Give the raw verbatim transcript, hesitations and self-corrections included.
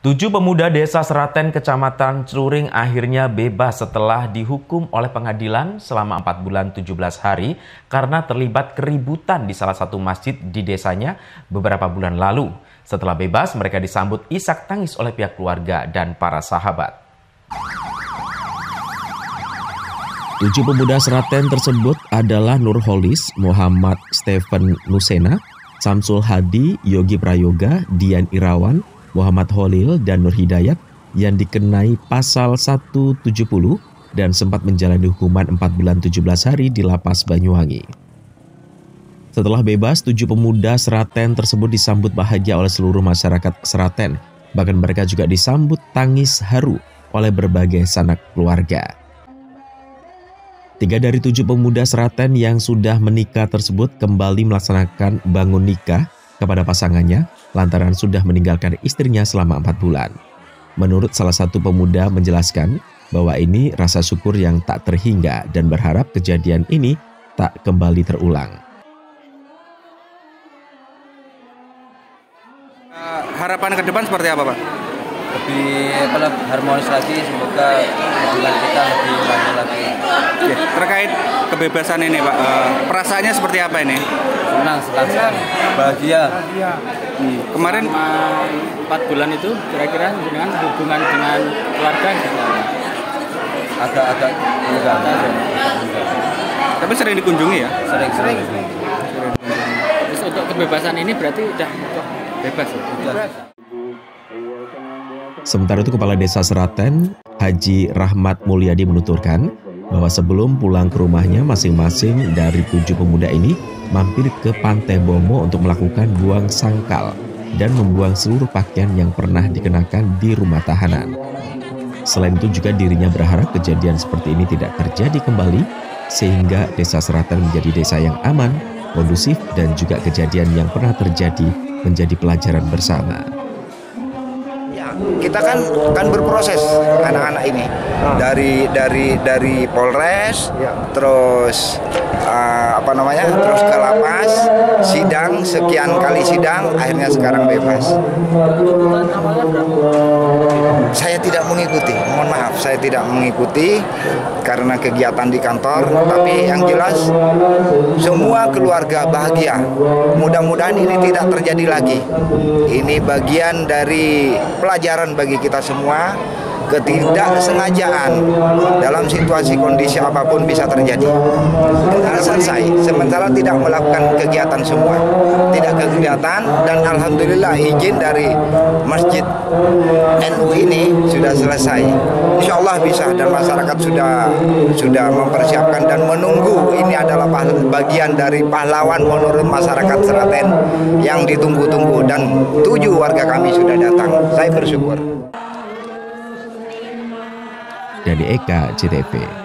Tujuh pemuda desa Seraten, Kecamatan Celuring akhirnya bebas setelah dihukum oleh pengadilan selama empat bulan tujuh belas hari karena terlibat keributan di salah satu masjid di desanya beberapa bulan lalu. Setelah bebas, mereka disambut isak tangis oleh pihak keluarga dan para sahabat. Tujuh pemuda Seraten tersebut adalah Nurholis, Muhammad Stephen Nusena, Samsul Hadi, Yogi Prayoga, Dian Irawan, Muhammad Holil, dan Nur Hidayat yang dikenai pasal seratus tujuh puluh dan sempat menjalani hukuman empat bulan tujuh belas hari di Lapas Banyuwangi. Setelah bebas, tujuh pemuda Seraten tersebut disambut bahagia oleh seluruh masyarakat Seraten. Bahkan mereka juga disambut tangis haru oleh berbagai sanak keluarga. Tiga dari tujuh pemuda Seraten yang sudah menikah tersebut kembali melaksanakan bangun nikah kepada pasangannya lantaran sudah meninggalkan istrinya selama empat bulan. Menurut salah satu pemuda menjelaskan bahwa ini rasa syukur yang tak terhingga dan berharap kejadian ini tak kembali terulang. Uh, harapan ke depan seperti apa, Pak? Lebih apa, harmonis lagi, semoga hubungan kita lebih lanjut lagi. Oke, terkait kebebasan ini, Pak, uh, perasaannya seperti apa ini? Senang, senang, senang. Bahagia. Hmm. Kemarin empat bulan itu kira-kira dengan hubungan dengan keluarga agak-agak enggak. Tapi sering dikunjungi ya? Sering-sering. Terus untuk kebebasan ini berarti udah bebas ya? Udah. Sementara itu Kepala Desa Seraten, Haji Rahmat Mulyadi menuturkan bahwa sebelum pulang ke rumahnya masing-masing dari tujuh pemuda ini mampir ke Pantai Bomo untuk melakukan buang sangkal dan membuang seluruh pakaian yang pernah dikenakan di rumah tahanan. Selain itu juga dirinya berharap kejadian seperti ini tidak terjadi kembali sehingga Desa Seraten menjadi desa yang aman, kondusif dan juga kejadian yang pernah terjadi menjadi pelajaran bersama. Kita kan kan berproses anak-anak ini dari dari dari Polres, terus uh, apa namanya, terus ke lapas, sidang sekian kali sidang, akhirnya sekarang bebas. Saya tidak mengikuti, mohon maaf, saya tidak mengikuti karena kegiatan di kantor. Tapi yang jelas semua keluarga bahagia. Mudah-mudahan ini tidak terjadi lagi. Ini bagian dari pelajaran bagi kita semua. Ketidaksengajaan dalam situasi kondisi apapun bisa terjadi. Kita selesai, sementara tidak melakukan kegiatan semua, tidak kegiatan, dan alhamdulillah izin dari Masjid N U ini sudah selesai. Insya Allah bisa, dan masyarakat sudah sudah mempersiapkan dan menunggu. Ini adalah bagian dari pahlawan menurut masyarakat Seraten yang ditunggu-tunggu, dan tujuh warga kami sudah datang. Saya bersyukur. Dari Eka C T V.